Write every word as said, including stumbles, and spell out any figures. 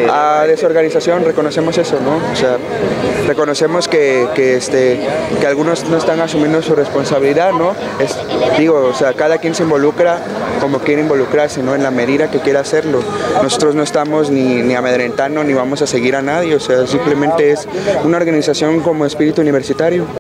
A desorganización reconocemos eso, ¿no? O sea, reconocemos que, que, este, que algunos no están asumiendo su responsabilidad, ¿no? Es, digo, o sea, cada quien se involucra como quiere involucrarse, ¿no? En la medida que quiera hacerlo. Nosotros no estamos ni, ni amedrentando ni vamos a seguir a nadie, o sea, simplemente es una organización como espíritu universitario.